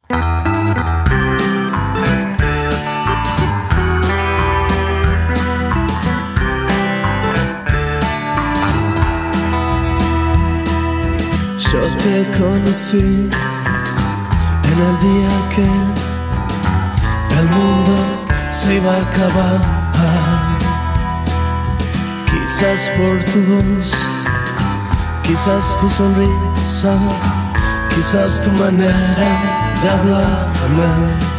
Yo te conocí en el día que el mundo se iba a acabar. Quizás por tu voz, quizás tu sonrisa, quizás tu manera de hablarme.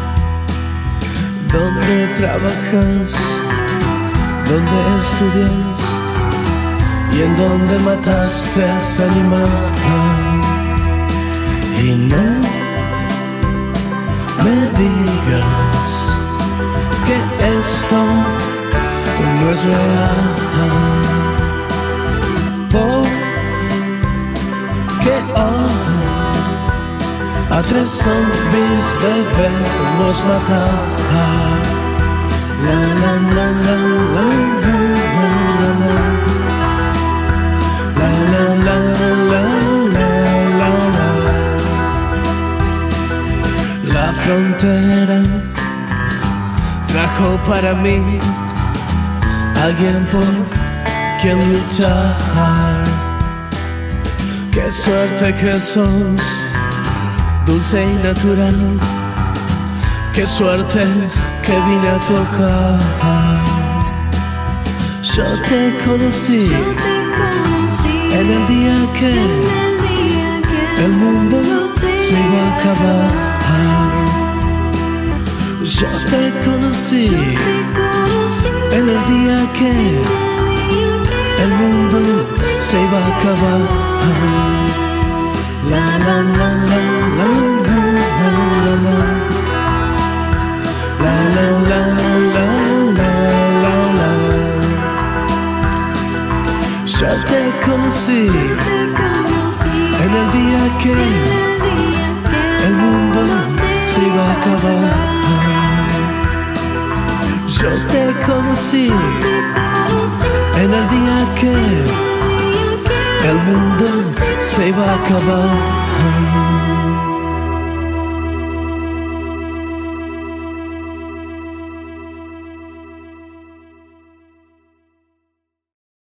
¿Dónde trabajas? ¿Dónde estudias? ¿Y en dónde mataste a ese animal? Y no me digas que esto no es real, porque hoy a 3 zombies debemos matar. La la la la la la la la. La la la la la la la. La frontera trajo para mí alguien por quien luchar. Qué suerte que sos, dulce y natural. Qué suerte que vine a tocar. Yo te conocí en el día que el mundo se iba a acabar. Yo te conocí en el día que el mundo se iba a acabar. La la la la la la la la. La la la la la la la. Yo te conocí en el día que el mundo se iba a acabar. Yo te conocí en el día que el mundo se iba a acabar.